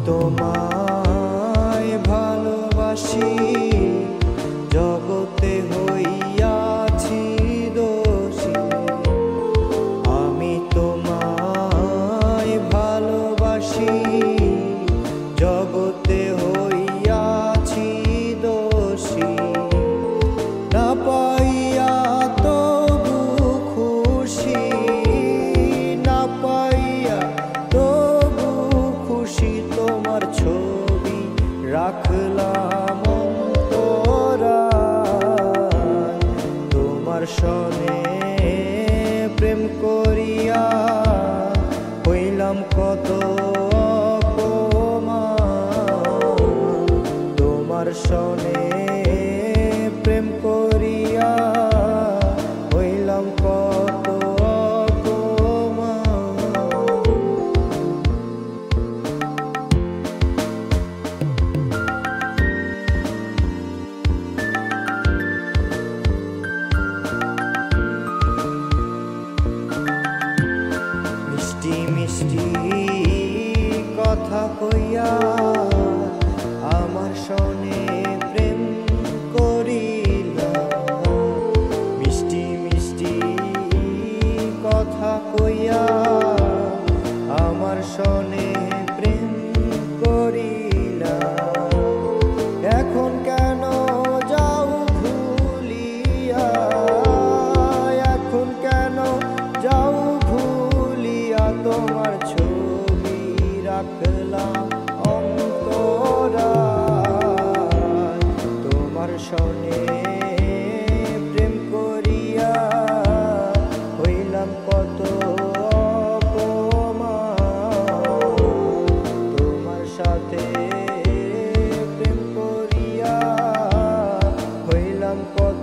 তোমায় ভালোবাসি, জগতে হইয়াছি দোষী। আমি তোমায় ভালোবাসি, জগতে হইয়াছি দোষী। না পাইয়া তবু খুশি, না পাইয়া তবু খুশি। তোমার ছবি রাখলাম অন্তরায়, তোমার সনে প্রেম করিয়া হইলাম কত অপমান। তোমার সনে প্রেম করিয়া হইলাম কত মিষ্টি মিষ্টি কথা কইয়া আমার সনে প্রেম করিলা। মিষ্টি মিষ্টি কথা কইয়া আমার সনে প্রেম করিলা। এখন কেন যাও ভুলিয়া, এখন কেন যাও ভুলিয়া। তোমার ছবি রাখলাম অন্তরায়, তোমার সনে প্রেম করিয়া হইলাম কত অপমান। তোমার সাথে প্রেম করিয়া হইলাম কত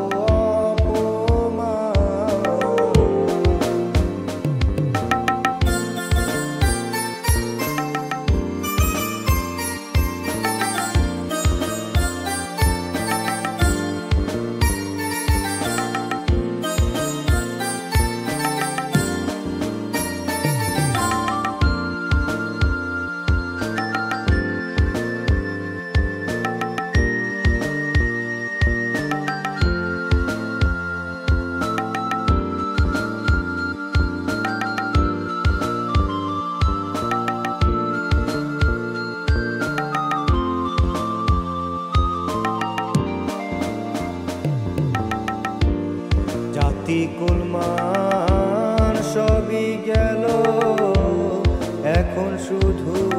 জাতি কুলমান সবই গেল, এখন শুধু